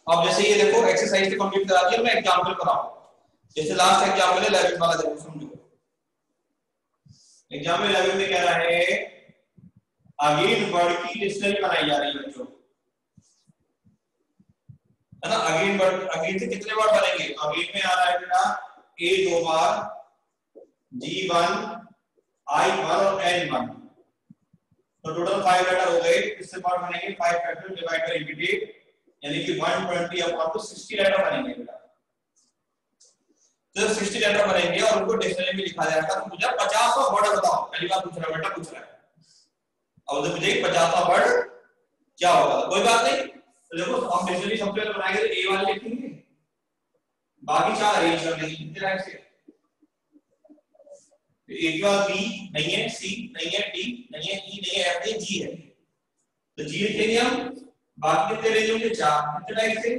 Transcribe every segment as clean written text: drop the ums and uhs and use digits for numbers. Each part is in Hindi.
अब जैसे ये देखो एक्सरसाइज तो कंप्लीट करा दिया, मैं एग्जांपल कराऊं। जैसे लास्ट एग्जांपल है 11 वाला, देखो समझो। एग्जांपल 11 में कह रहा है अगेन वर्ड की डिक्शनरी बनाई जा रही है बच्चों, है ना। अगेन वर्ड, अगेन से कितने वर्ड बनेंगे? अगेन में आ रहा है बेटा ए 2 बार, जी 1, आई 1 और एन 1, तो टोटल 5 लेटर हो गए। किससे वर्ड बनेंगे? 5 फैक्टर डिवाइड बाय रिपीटेड, यानी कि 120 अपॉन टू 60 लेटर बनेंगे बेटा। तो 60 लेटर बनेंगे और उनको डिक्शनरी में लिखा जाएगा। तो मुझे 50वां वर्ड बताओ, पहली बार पूछ रहा बेटा, पूछ रहा है। अब तो मुझे 50वां वर्ड क्या होगा? कोई बात नहीं, तो देखो हम डिक्शनरी सबसे पहले बनाएंगे तो ए वाले लिखेंगे, बाकी 4 अरेंज कर देंगे इस तरह से। ए के बाद बी नहीं है, सी नहीं है, डी नहीं है, ई नहीं है, एफ नहीं, जी है, तो जी लिखेंगे हम। बाकी कितने अरेंज होंगे? 4। कितने टाइप से?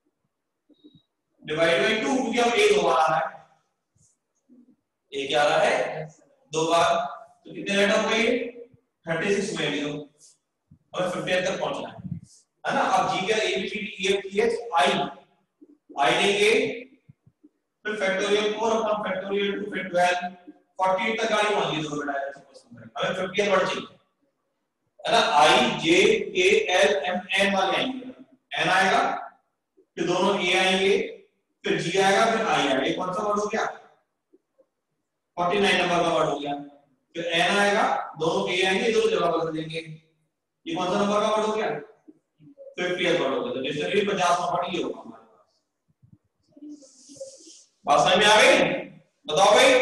डिवाइड बाय 2, क्योंकि अब ए 2 बार आ रहा है, ए क्या आ रहा है? 2 बार, तो कितने लेटर हो गए? 36 में भी हो और 50 तक पहुंचना है ना। अब जी का A B C D E F G H I लेंगे, फिर फैक्टोरियल 4 अपॉन फैक्टोरियल 2 फिर 12 48 तक गाड़ी मान ली, दो बेटा हमें 50 वर्ड चाहिए, है ना। आई जे के एल एम एन वाले आएंगे, एन आएगा, फिर दोनों ए आएंगे, फिर जी आएगा, फिर आई आएगा। ये कौन सा वर्ड हो गया? 49 नंबर का वर्ड हो गया। फिर एन आएगा, दोनों ए आएंगे, दोनों जगह बदल देंगे। ये कौन सा नंबर का वर्ड हो गया? 50th वर्ड हो गया। तो डिक्शनरी 50वां वर्ड ये होगा हमारे पास। बात समझ में आ गई? बताओ भाई।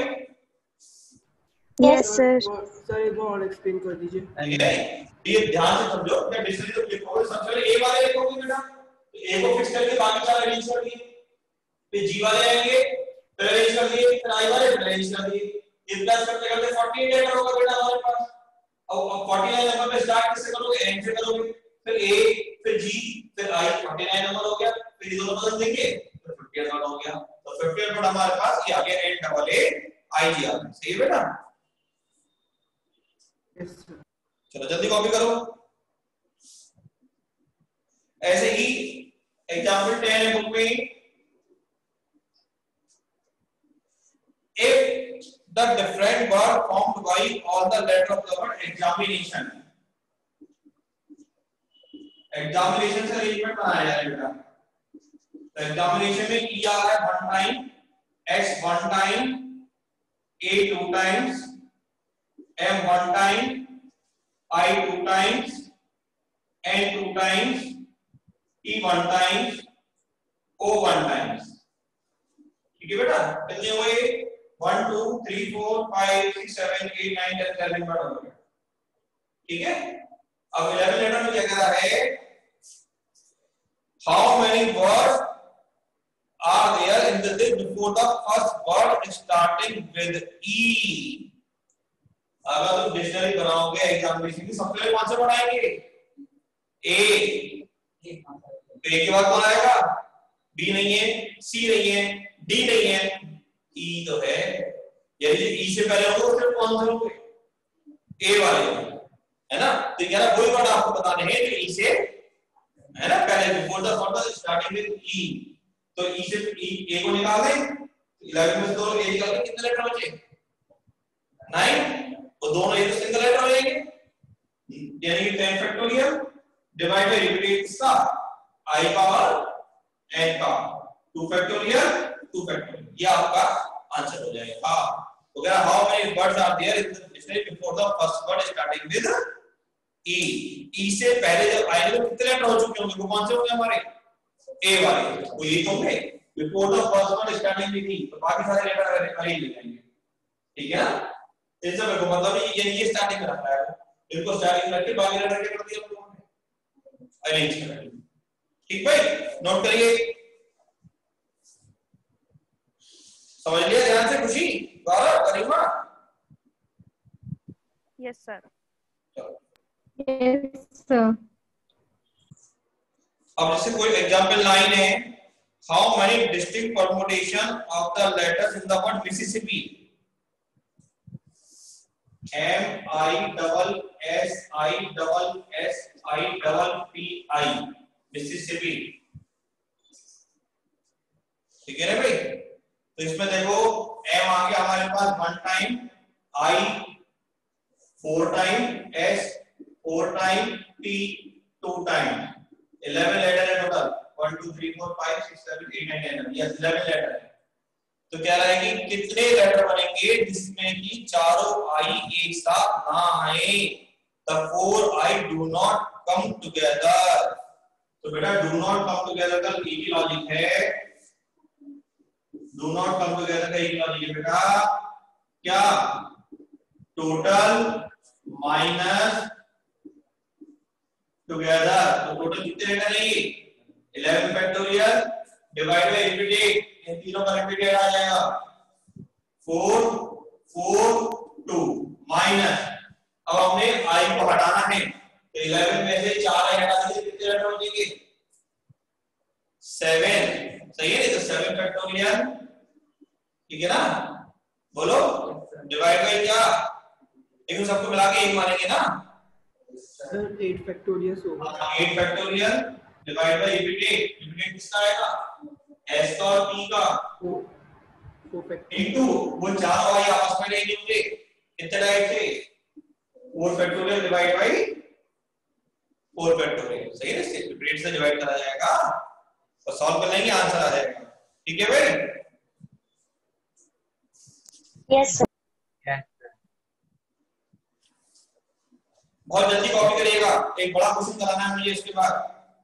Yes sir. सर एक बार और एक्सप्लेन कर दीजिए। ये ध्यान से समझो, क्या डिक्शनरी तो लिखोगे सबसे पहले ए वाले लिखोगे बेटा, तो ए को फिक्स करके बाकी 4 अरेंज कर दिए, फिर जी वाले आएंगे, फिर अरेंज कर दिए, फिर आई वाले फिर अरेंज कर दिए। ये प्लस करते करते 48 लेटर होगा बेटा हमारे पास। अब 49 नंबर पे स्टार्ट किससे करोगे? एन से करोगे, फिर ए, फिर जी, फिर आई, 49 नंबर हो गया। फिर ये दोनों बदल देंगे, तो 50 वर्ड हो गया। तो 50 वर्ड हमारे पास ये आ गया, एन डबल ए आई जी आ गया। सही है बेटा? चलो जल्दी कॉपी करो। ऐसे ही एग्जांपल 10 है बुक में। If the different word formed by all the letter of the word examination, examination से अरेंजमेंट बनाया जाए बेटा। तो एग्जामिनेशन में ई आ रहा है 1 time, S 1 time, A 2 times, M 1 time, I 2 times, N 2 times, E 1 times, O 1 times. ठीक है बेटा? कितने हुए? 1 2 3 4 5 6 7 8 9 10 11 वर्ड हो गए। ठीक है? अब 11 लेटर में क्या कह रहा है? How many words are there in the list before the first word starting with E? अगर तुम डिक्शनरी बनाओगे एग्जामिनेशन की, सबसे पहले कौन सा बनाएंगे? ए। ए के बाद कौन आएगा? बी नहीं है, सी नहीं है, डी नहीं है, ई तो है। यदि ई से पहले होगा तो फिर कौन से होंगे? ए वाले, है ना। तो कह रहा वही वर्ड आपको बताने हैं जो ई से, है ना, पहले before the word starting with E. तो ई से ए को निकाल दें, 11 में से दो ए निकाल के कितने लेटर बचे? 9। वो दोनों एक सिंगल लेटर हो जाएंगे, यानी कि 10 फैक्टोरियल डिवाइड बाय रिपीटेड इसका आई पावर n का 2 फैक्टोरियल 2 फैक्टोरियल, ये आपका आंसर हो जाएगा। तो क्या how many words are there in the dictionary before the first word starting with E. E से पहले जब आएंगे तो कितने लेटर हो चुके होंगे? वो कौन से होंगे हमारे? ए वाले, वो ये होंगे before the first word starting with E. तो बाकी सारे लेटर अरेंज हो जाएंगे। ठीक है ना? इन सब को मतलब ये स्टार्टिंग में रखा है, इनको स्टार्टिंग में रख के बाकी लेटर क्या कर दिया हम लोगों ने? अरेंज कर दिया। ठीक भाई, नोट करिए, समझ लिया ध्यान से? Khushi, Gaurav, Garima? Yes sir. Yes sir. अब जैसे कोई एग्जांपल 9 है, how many distinct permutation of the letters in the word Mississippi? M I double S I double S I double P I, Mississippi. ठीक है ना भाई। तो इसमें देखो m आ गया हमारे पास 1 time i 4 time s 4 time t 2 time 11 letter है टोटल 1 2 3 4 5 6 7 8 9 10 यस 11 लेटर है। तो क्या रहेगी कितने लेटर बनेंगे जिसमें कि चारों i एक साथ ना आए। The 4 I do not come together। तो बेटा डू नॉट कम टुगेदर का एक ही लॉजिक है। डू नॉट कम टुगेदर का एक लॉजिक है बेटा क्या टोटल माइनस टुगेदर। तो टोटल कितने लेटर है 11 फैक्टोरियल डिवाइड बाय रिपीटेड इन तीनों का रिपीटेड आ जाएगा 4 4 2 माइनस अब हमने i को हटाना है तो 11 में से 4 i हटा दीजिए कितने लेटर बचेंगे 7 सही है। तो 7 फैक्टोरियल ठीक है ना बोलो डिवाइड बाय क्या लेकिन सबको मिला के 1 मानेंगे ना सर 8 फैक्टोरियल होगा 8 फैक्टोरियल डिवाइड बाय रिपीटेड किसका आएगा s और p का 4 फैक्टोरियल इनटू वो चारों i आपस में नहीं होंगे कितने डायरेक्ट थे 4 फैक्टोरियल डिवाइड बाय 4 फैक्टोरियल सही है। इससे रिपीटेड से डिवाइड करा जाएगा और सॉल्व कर लेंगे आंसर आ जाएगा। ठीक है भाई यस सर। बहुत जल्दी कॉपी करिएगा एक बड़ा क्वेश्चन कराना है मुझे इसके बाद।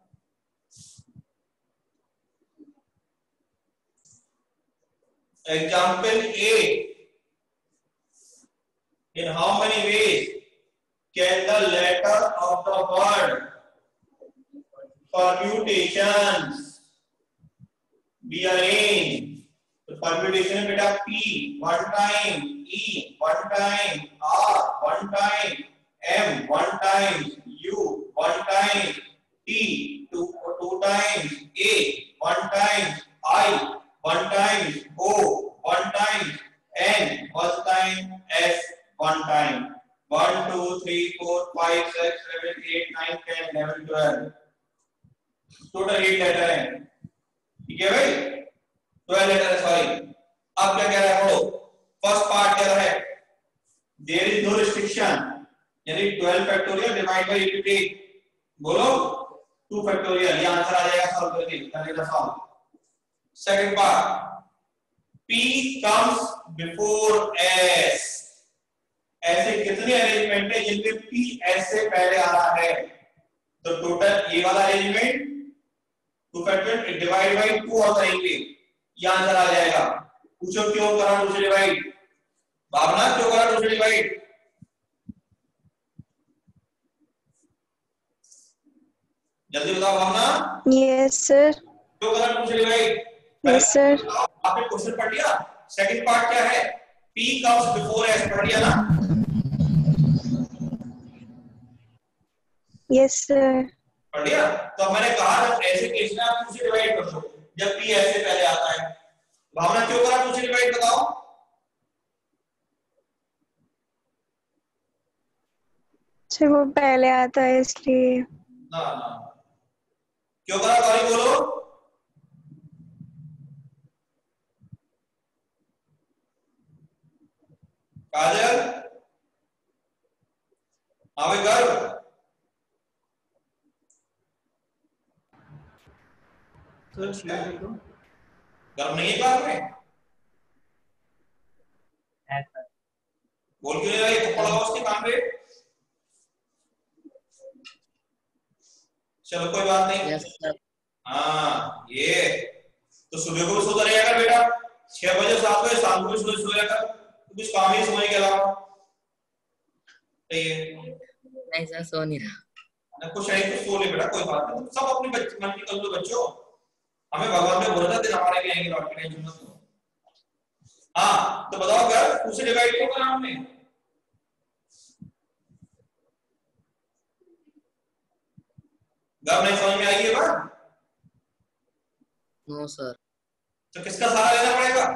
Example A in how many ways can the letter of the word permutations be arranged। तो permutation है बेटा p 1 time e 1 time r 1 time m 1 time u 1 time t 2 time a 1 time i 1 time o 1 time n 1 time s 1 time 1 2 3 4 5 6 7 8 9 10 11 12 total 8 letter है। ठीक है भाई 12 लेटर है सॉरी। अब क्या कह रहा है पढ़ो फर्स्ट पार्ट कह रहा है देयर इज नो रिस्ट्रिक्शन यानी 12 फैक्टोरियल डिवाइड बाय रिपीटेड बोलो 2 फैक्टोरियल ये आंसर आ जाएगा सॉल्व करके करेगा solve. Second part p comes before s ऐसे कितने अरेंजमेंट है जिनमें p s से पहले आ रहा है। तो टोटल ये वाला अरेंजमेंट 2 फैक्टोरियल डिवाइड बाय 2 और करेंगे ये आंसर आ जाएगा। पूछो क्यों करा 2 से डिवाइड भावना क्यों करा 2 से डिवाइड जल्दी बताओ भावना। Yes sir. क्यों करा 2 से डिवाइड यस सर। आपने क्वेश्चन पढ़ लिया। सेकंड पार्ट क्या है p comes before s पढ़ लिया ना। Yes sir. पढ़ लिया। तो मैंने कहा जब ऐसे केस में आप 2 से डिवाइड कर दो जब p s से पहले आता है। भावना क्यों करा 2 से डिवाइड बताओ। सर वो पहले आता है इसलिए। ना ना क्यों करा गौरी बोलो। काजल आवे गर्व गर्व नहीं है कार में बोल क्यों नहीं रही थप्पड़ लगाओ उसके कान पे। चलो कोई बात नहीं। Yes sir. हाँ ये तो सुबह को भी सोता रहेगा बेटा 6 बजे 7 बजे शाम को भी सोया कर कुछ काम ही सोने के अलावा सही है। नहीं सर सो नहीं रहा कुछ है तो सो ले बेटा कोई बात नहीं सब अपने मन की कर लो बच्चों। हमें भगवान ने बोला था दिन हमारे लिए आएंगे लौट के टेंशन मत लो। हाँ तो बताओ क्या 2 से डिवाइड क्यों करा हमने। नहीं समझ में आई है बात। No sir. तो किसका सहारा लेना पड़ेगा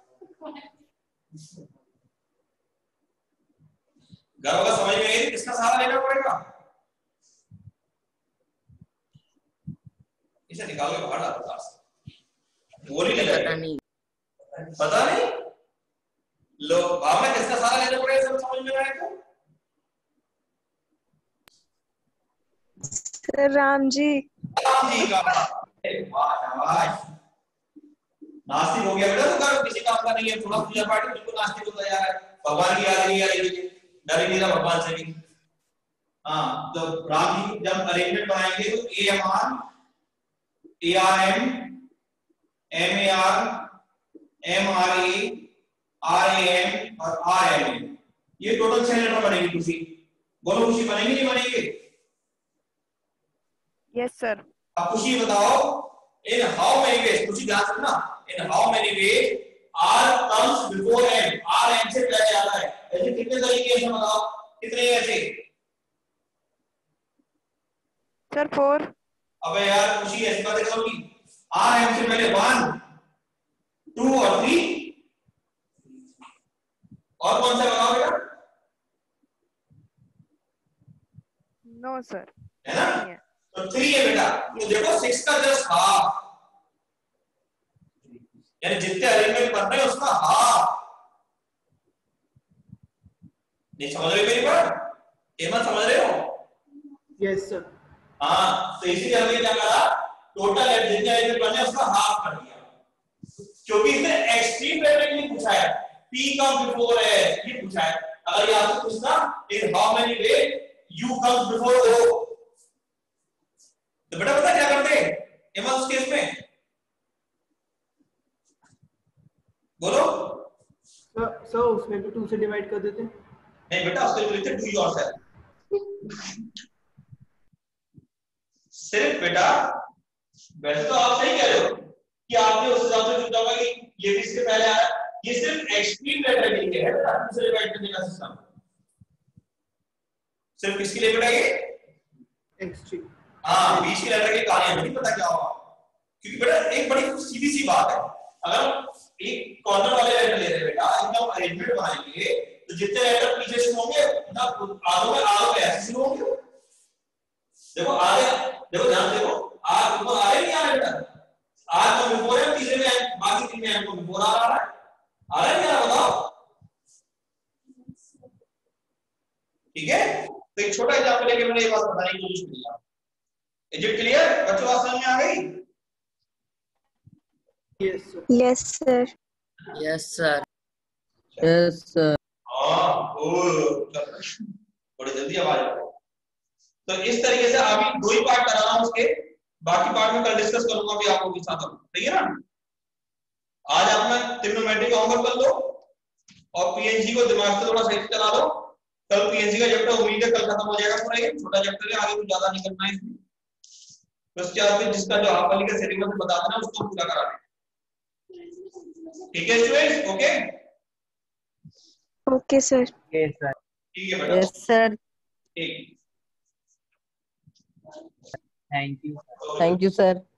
गर्व का समझ में आई किसका सहारा लेना पड़ेगा। इसे निकाल के बाहर डालो क्लास बोल ही नहीं पता रहे, नहीं। पता नहीं। लो भावना किसका सारा लेना पड़ेगा, सब समझ में आएगा। सर राम जी। राम जी का। वाह शाबाश, नास्तिक हो गया बेटा तो कर, किसी काम का नहीं है, थोड़ा पूजा पाठ बिल्कुल नास्तिक होता जा रहा है, भगवान की याद नहीं आ रही है, डर ही नहीं रहा भगवान से भी। हाँ तो राम जी जब अरेंजमेंट बनाएंगे तो AMR ARM MAR MRA RAM और RMA, ये टोटल 6 लेटर बनेगी। खुशी बोलो, खुशी बनेगी नहीं बनेगी? Yes sir. अब खुशी बताओ, इन हाउ मेनी वेज, खुशी ध्यान रखना, in how many ways R comes before M, R M से पहले आता है, ऐसे कितने तरीके से बताओ, कितने ऐसे? सर 4। अबे यार खुशी ऐसी बातें करोगी, R M से पहले 1 2 और 3, और कौन सा बताओ बेटा? नो सर, है ना, नहीं है। तो 3 है बेटा। तो देखो 6 का जस्ट हाफ, यानी जितने अरेंजमेंट कर रहे हैं उसका हाफ। नहीं समझ रहे मेरी बात? ये मत समझ रहे हो? Yes sir. हाँ तो इसीलिए हमने क्या करा, टोटल जितने अरेंजमेंट करने हैं उसका हाफ कर दिया, क्योंकि इसने एक्सट्रीम लेवल नहीं पूछा है, P कम बिफोर एस ये पूछा है। अगर ये आपसे पूछना in how many way U comes before O, तो बेटा पता क्या करते हैं उस केस में? बोलो। सर उसमें भी 2 से डिवाइड कर देते। नहीं बेटा, उसके लिए डू योरसेल्फ, सिर्फ बेटा। वैसे तो आप सही कह रहे हो कि आपने उस हिसाब से सोचा होगा कि ये भी इसके पहले आया, ये सिर्फ एक्सट्रीम लेटर के लिए है बेटा, दूसरे डिवाइड करने का सिस्टम सिर्फ किसके लिए बेटा? ये एक्सट्रीम। हाँ, बीच के लेटर की कहानी नहीं पता क्या होगा, क्योंकि बेटा एक बड़ी सीधी सी बात है, अगर एक कॉर्नर वाले लेटर ले रहे हैं बेटा, एकदम अरेंजमेंट बनाएंगे तो जितने लेटर पीछे शुरू होंगे ना आगे में ऐसे शुरू होंगे। देखो आगे, देखो ध्यान देखो, आज ऊपर आ रहे नहीं आ रहे बेटा? आज तो बिफोर है, तीसरे में बाकी 3 में हमको बिफोर आ रहा है, आ रहा है क्या बताओ? ठीक है, तो एक छोटा एग्जांपल लेके मैंने ये बात बताने की कोशिश की है। इज इट क्लियर बच्चों? बात समझ में आ गई? Yes sir. Yes sir. Yes sir. Yes sir. हाँ बड़ी जल्दी आवाज आ रही है। तो इस तरीके से अभी 2 ही पार्ट करा रहा हूं, उसके बाकी पार्ट में कल डिस्कस करूंगा भी आप लोगों के साथ। ठीक है ना? आज आप मैं ट्रिग्नोमेट्री का होमवर्क कर लो और पीएनजी को दिमाग से थोड़ा सही से चला लो। कल पीएनजी का चैप्टर उम्मीद है कल खत्म हो जाएगा पूरा, ये छोटा चैप्टर है, आगे कुछ ज्यादा नहीं करना है इसमें। तो उसके बाद जिसका जो हाफ वाली का सेटिंग में बता देना उसको पूरा करा दें। ठीक है स्टूडेंट्स? Okay okay sir. ठीक है बेटा। Yes sir. ठीक, थैंक यू सर।